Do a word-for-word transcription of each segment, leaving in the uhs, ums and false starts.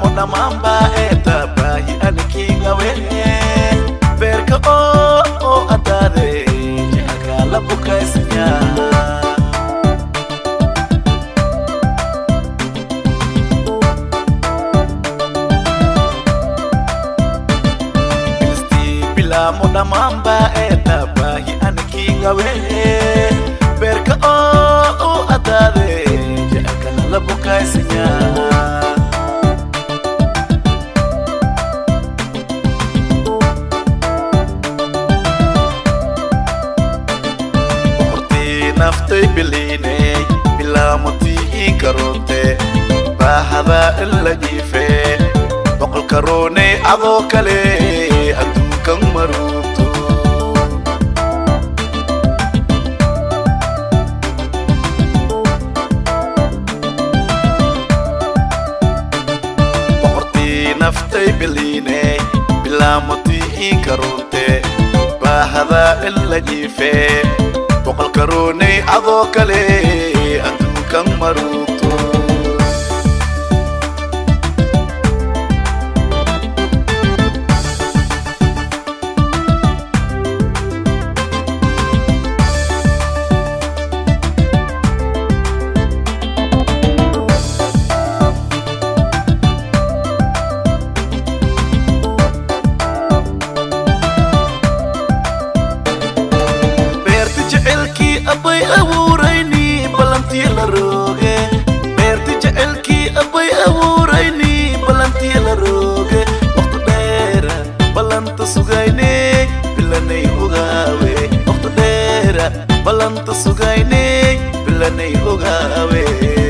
mona mamba eta bahi anikinga we Berka o o atade Akala buka isnya Isti bila mona mamba eta bahi anikinga we Berka o o atade Akala buka isnya naftay biline bila moti karote bahada illa jife baqal karone ado kale adukan maruto baqti naftay biline bila moti karote bahada illa jife Bokal karone ado kale adukan maruto Abay awurayni balanti la roge Berti jaelki abay awurayni balanti la roge Waktu dera balanta sugayne bilanay ugawe Waktu dera balanta sugayne bilanay ugawe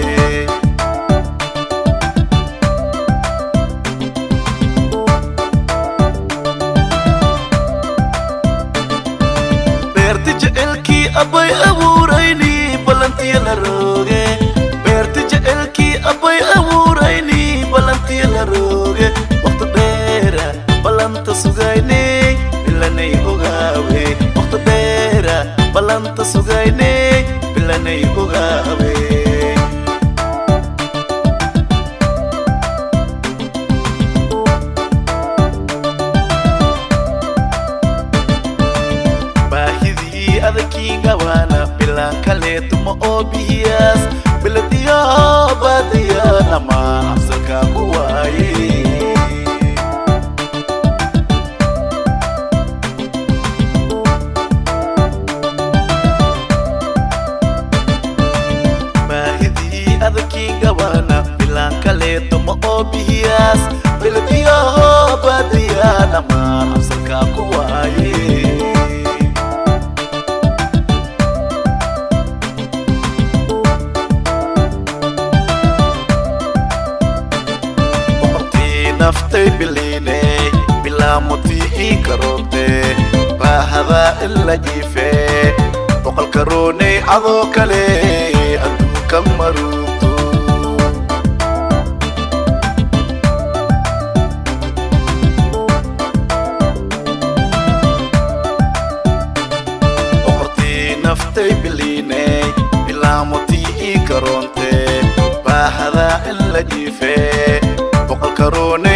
Berti jaelki abay awurayni balanti la roge Berti jaelki abay awurayni balanti la roge Waktu dera balanta sugayne bilanay ugawe Waktu dera balanta sugayne bilanay ugawe Adakinga wana bilang kale tumo obias bila dia badia nama afsaka kuai Bahidi adakinga wana bilang kale tumo obias bila dia badia nama afsaka kuai naftay biline bila moti karote bahada illa jife bokal karone ado kale adukan maruto Okorti naftay biline bila moti karote bahada illa jife bokal karone